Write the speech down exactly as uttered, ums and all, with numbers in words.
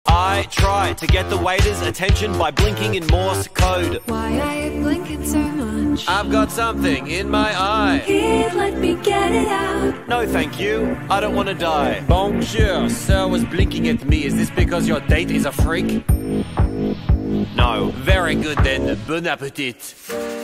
I try to get the waiter's attention by blinking in Morse code. Why are you blinking so much? I've got something in my eye. Here, let me get it out. No, thank you. I don't want to die. Bonjour, sir was blinking at me. Is this because your date is a freak? No. Very good then. Bon appetit.